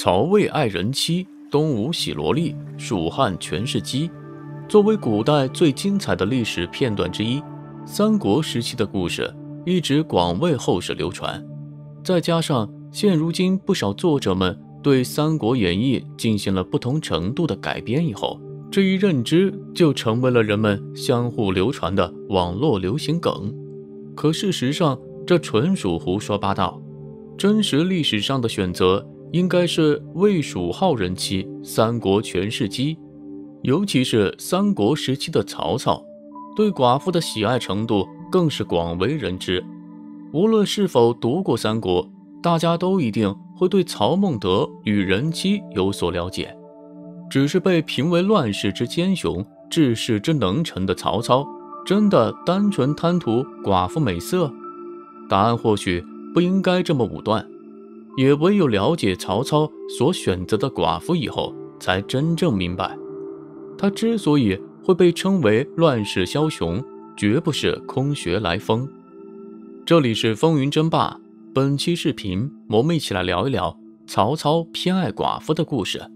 曹魏爱人妻，东吴喜萝莉，蜀汉全是鸡。作为古代最精彩的历史片段之一，三国时期的故事一直广为后世流传。再加上现如今不少作者们对《三国演义》进行了不同程度的改编以后，这一认知就成为了人们相互流传的网络流行梗。可事实上，这纯属胡说八道。真实历史上的选择应该是魏蜀好人妻，三国全是鸡。尤其是三国时期的曹操，对寡妇的喜爱程度更是广为人知。无论是否读过三国，大家都一定会对曹孟德与人妻有所了解。只是被评为乱世之奸雄，治世之能臣的曹操，真的单纯贪图寡妇美色？答案或许不应该这么武断，也唯有了解曹操所选择的寡妇以后，才真正明白，他之所以会被称为乱世枭雄，绝不是空穴来风。这里是风云争霸，本期视频我们一起来聊一聊曹操偏爱寡妇的故事。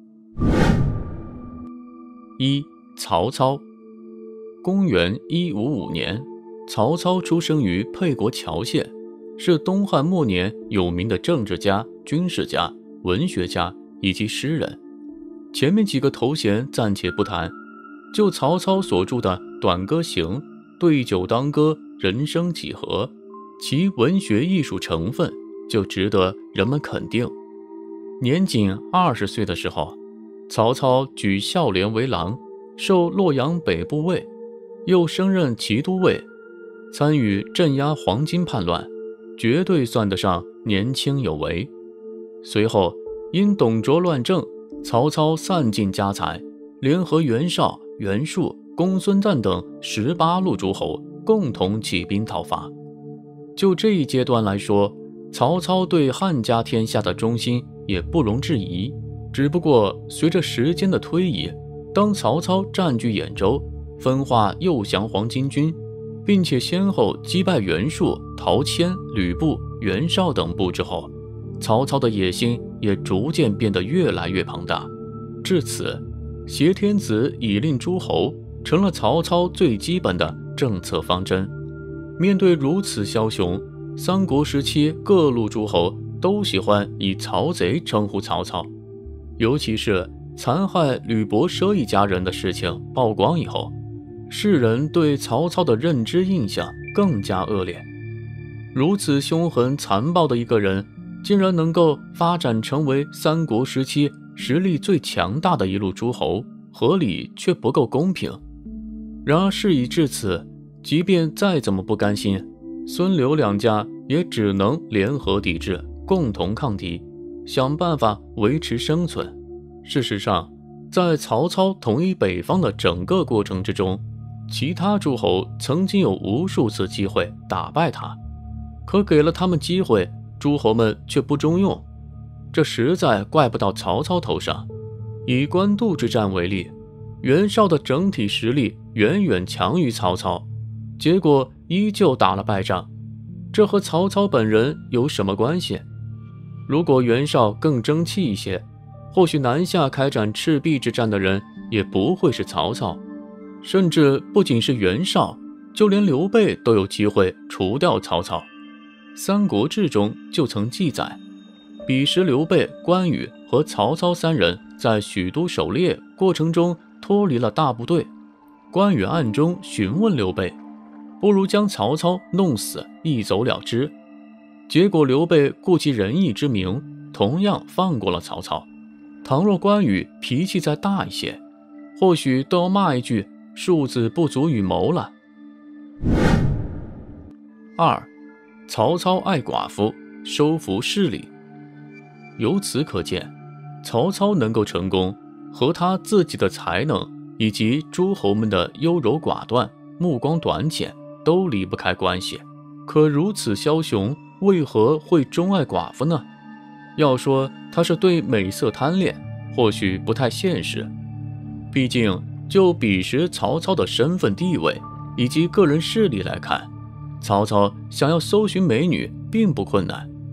一、曹操。公元155年，曹操出生于沛国谯县，是东汉末年有名的政治家、军事家、文学家以及诗人。前面几个头衔暂且不谈，就曹操所著的《短歌行》《对酒当歌》《人生几何》，其文学艺术成分就值得人们肯定。年仅20岁的时候，曹操举孝廉为郎，授洛阳北部尉，又升任骑都尉，参与镇压黄巾叛乱，绝对算得上年轻有为。随后因董卓乱政，曹操散尽家财，联合袁绍、袁术、公孙瓒等18路诸侯共同起兵讨伐。就这一阶段来说，曹操对汉家天下的忠心也不容置疑。只不过随着时间的推移，当曹操占据兖州，分化右降黄巾军，并且先后击败袁术、陶谦、吕布、袁绍等部之后，曹操的野心也逐渐变得越来越庞大。至此，挟天子以令诸侯成了曹操最基本的政策方针。面对如此枭雄，三国时期各路诸侯都喜欢以曹贼称呼曹操。尤其是残害吕伯奢一家人的事情曝光以后，世人对曹操的认知印象更加恶劣。如此凶狠残暴的一个人，竟然能够发展成为三国时期实力最强大的一路诸侯，合理却不够公平。然而事已至此，即便再怎么不甘心，孙刘两家也只能联合抵制，共同抗敌，想办法维持生存。事实上，在曹操统一北方的整个过程之中，其他诸侯曾经有无数次机会打败他，可给了他们机会，诸侯们却不中用，这实在怪不到曹操头上。以官渡之战为例，袁绍的整体实力远远强于曹操，结果依旧打了败仗，这和曹操本人有什么关系？如果袁绍更争气一些，或许南下开展赤壁之战的人也不会是曹操，甚至不仅是袁绍，就连刘备都有机会除掉曹操。三国志中就曾记载，彼时刘备、关羽和曹操三人在许都狩猎过程中脱离了大部队，关羽暗中询问刘备，不如将曹操弄死，一走了之。结果刘备顾其仁义之名，同样放过了曹操。倘若关羽脾气再大一些，或许都要骂一句庶子不足与谋了。2. 曹操爱寡妇，收服势力。由此可见，曹操能够成功，和他自己的才能以及诸侯们的优柔寡断、目光短浅都离不开关系。可如此枭雄，为何会钟爱寡妇呢？要说他是对美色贪恋，或许不太现实。毕竟就彼时曹操的身份地位以及个人势力来看，曹操想要搜寻美女并不困难。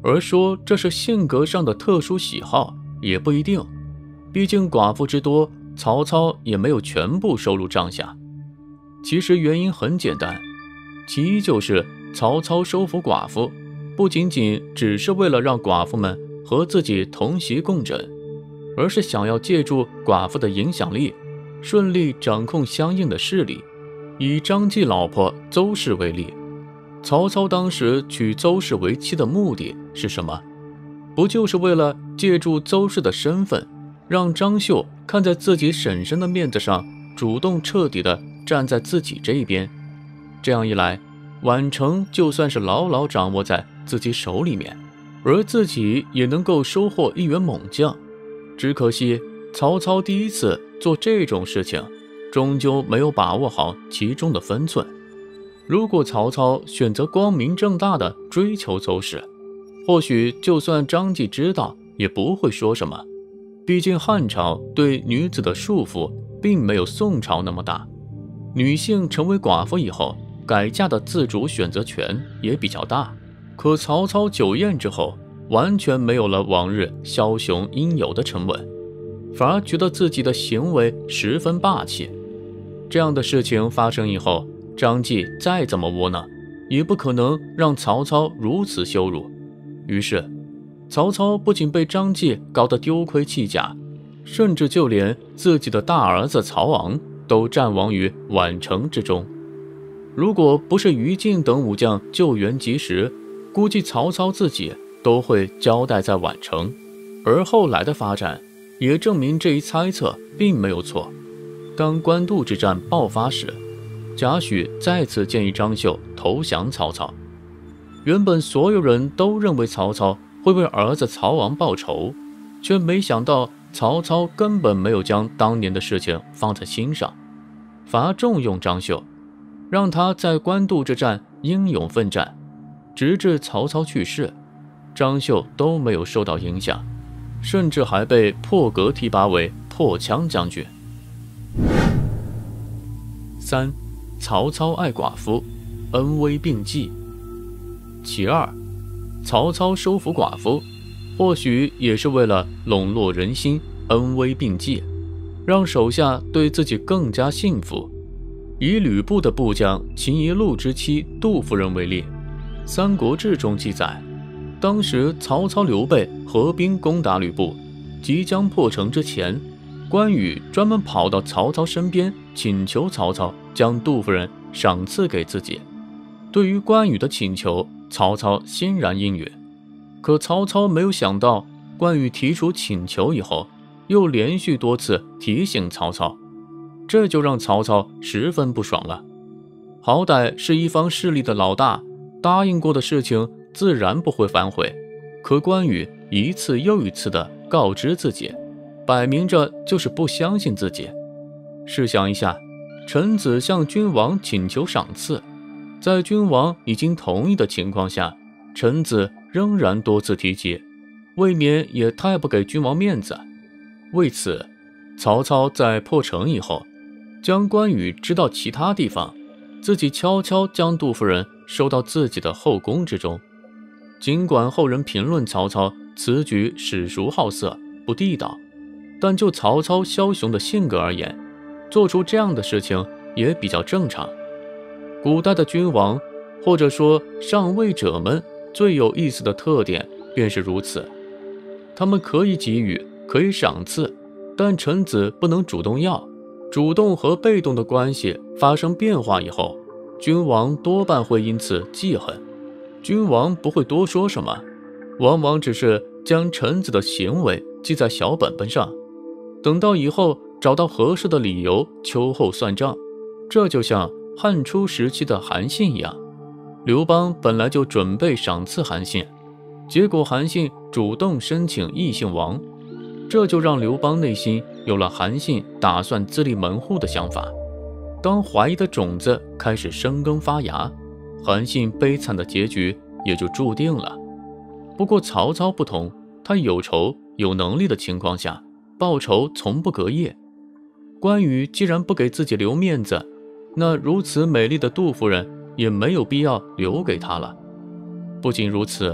而说这是性格上的特殊喜好也不一定，毕竟寡妇之多，曹操也没有全部收入帐下。其实原因很简单，其一就是曹操收服寡妇，不仅仅只是为了让寡妇们和自己同席共枕，而是想要借助寡妇的影响力，顺利掌控相应的势力。以张继老婆邹氏为例，曹操当时娶邹氏为妻的目的是什么？不就是为了借助邹氏的身份，让张绣看在自己婶婶的面子上，主动彻底的站在自己这一边？这样一来，宛城就算是牢牢掌握在自己手里面，而自己也能够收获一员猛将。只可惜曹操第一次做这种事情，终究没有把握好其中的分寸。如果曹操选择光明正大的追求邹氏，或许就算张继知道也不会说什么，毕竟汉朝对女子的束缚并没有宋朝那么大，女性成为寡妇以后，改嫁的自主选择权也比较大。可曹操酒宴之后，完全没有了往日枭雄应有的沉稳，反而觉得自己的行为十分霸气。这样的事情发生以后，张继再怎么窝囊，也不可能让曹操如此羞辱。于是曹操不仅被张继搞得丢盔弃甲，甚至就连自己的大儿子曹昂都战亡于宛城之中。如果不是于禁等武将救援及时，估计曹操自己都会交代在宛城。而后来的发展也证明这一猜测并没有错。当官渡之战爆发时，贾诩再次建议张绣投降曹操。原本所有人都认为曹操会为儿子曹昂报仇，却没想到曹操根本没有将当年的事情放在心上，反而重用张绣，让他在官渡之战英勇奋战，直至曹操去世，张绣都没有受到影响，甚至还被破格提拔为破羌将军。3. 曹操爱寡妇，恩威并济。其二，曹操收服寡妇，或许也是为了笼络人心，恩威并济，让手下对自己更加信服。以吕布的部将秦宜禄之妻杜夫人为例，《三国志》中记载，当时曹操刘备合兵攻打吕布，即将破城之前，关羽专门跑到曹操身边，请求曹操将杜夫人赏赐给自己。对于关羽的请求，曹操欣然应允。可曹操没有想到，关羽提出请求以后，又连续多次提醒曹操，这就让曹操十分不爽了。好歹是一方势力的老大，答应过的事情自然不会反悔。可关羽一次又一次地告知自己，摆明着就是不相信自己。试想一下，臣子向君王请求赏赐，在君王已经同意的情况下，臣子仍然多次提及，未免也太不给君王面子。为此，曹操在破城以后，将关羽支到其他地方，自己悄悄将杜夫人收到自己的后宫之中。尽管后人评论曹操此举史俗好色，不地道，但就曹操枭雄的性格而言，做出这样的事情也比较正常。古代的君王，或者说上位者们最有意思的特点便是如此，他们可以给予，可以赏赐，但臣子不能主动要。主动和被动的关系发生变化以后，君王多半会因此记恨。君王不会多说什么，往往只是将臣子的行为记在小本本上，等到以后找到合适的理由秋后算账。这就像汉初时期的韩信一样，刘邦本来就准备赏赐韩信，结果韩信主动申请异姓王，这就让刘邦内心有了韩信打算自立门户的想法。当怀疑的种子开始生根发芽，韩信悲惨的结局也就注定了。不过曹操不同，他有仇有能力的情况下，报仇从不隔夜。关羽既然不给自己留面子，那如此美丽的杜夫人也没有必要留给他了。不仅如此，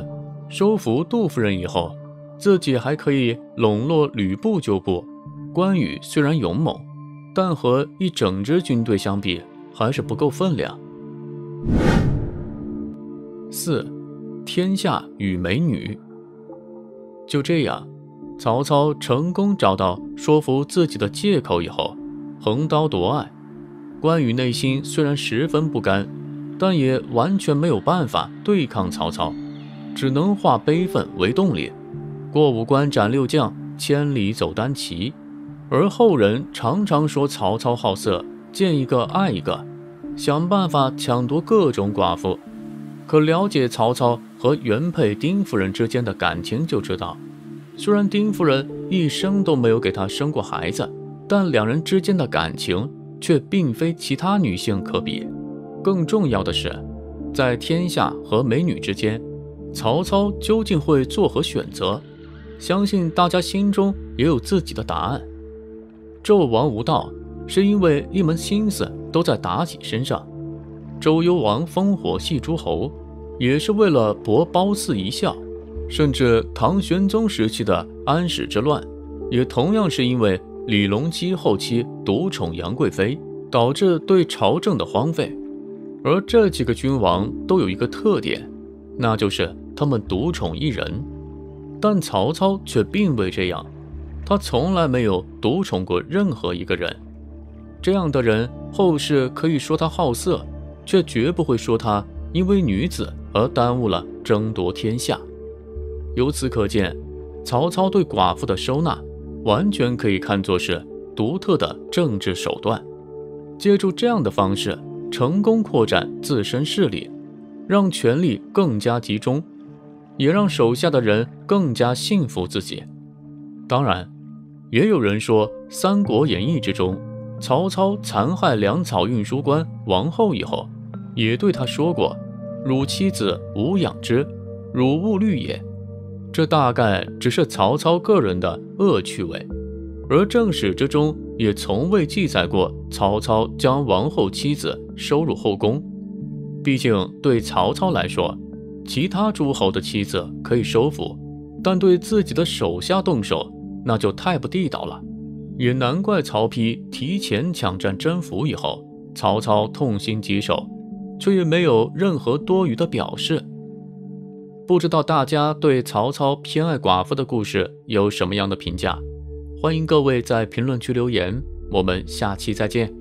收服杜夫人以后，自己还可以笼络吕布旧部。关羽虽然勇猛，但和一整支军队相比，还是不够分量。4. 天下与美女。就这样，曹操成功找到说服自己的借口以后，横刀夺爱。关羽内心虽然十分不甘，但也完全没有办法对抗曹操，只能化悲愤为动力，过五关斩六将，千里走单骑。而后人常常说曹操好色，见一个爱一个，想办法抢夺各种寡妇。可了解曹操和原配丁夫人之间的感情就知道，虽然丁夫人一生都没有给他生过孩子，但两人之间的感情却并非其他女性可比。更重要的是，在天下和美女之间，曹操究竟会作何选择？相信大家心中也有自己的答案。纣王无道，是因为一门心思都在妲己身上；周幽王烽火戏诸侯，也是为了博褒姒一笑；甚至唐玄宗时期的安史之乱，也同样是因为李隆基后期独宠杨贵妃，导致对朝政的荒废。而这几个君王都有一个特点，那就是他们独宠一人。但曹操却并未这样，他从来没有独宠过任何一个人。这样的人，后世可以说他好色，却绝不会说他因为女子而耽误了争夺天下。由此可见，曹操对寡妇的收纳完全可以看作是独特的政治手段，借助这样的方式成功扩展自身势力，让权力更加集中，也让手下的人更加信服自己。当然，也有人说《三国演义》之中，曹操残害粮草运输官王后以后，也对他说过：“汝妻子无养之，汝勿虑也。”这大概只是曹操个人的恶趣味，而正史之中也从未记载过曹操将王后妻子收入后宫。毕竟对曹操来说，其他诸侯的妻子可以收服，但对自己的手下动手，那就太不地道了。也难怪曹丕提前抢占征服以后，曹操痛心疾首，却也没有任何多余的表示。不知道大家对曹操偏爱寡妇的故事有什么样的评价？欢迎各位在评论区留言，我们下期再见。